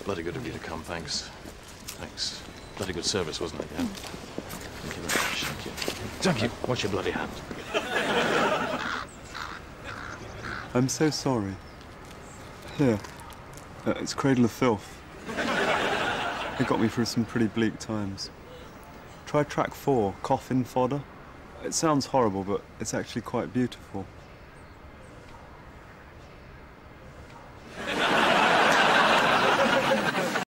Bloody good of you to come, thanks. Thanks. Bloody good service, wasn't it, yeah? Thank you very much, thank you. Thank you. Wash your bloody hands. I'm so sorry. Here. It's Cradle of Filth. It got me through some pretty bleak times. Try track 4, Coffin Fodder. It sounds horrible, but it's actually quite beautiful.